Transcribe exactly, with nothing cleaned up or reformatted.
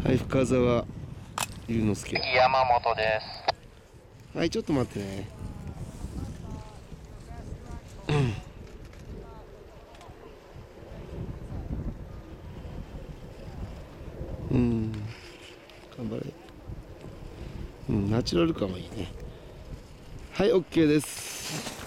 はい、深澤龍之介。 山本です。 はい、ちょっと待ってね。うん、頑張れ。うん、ナチュラル感はいいね。はい、オッケーです。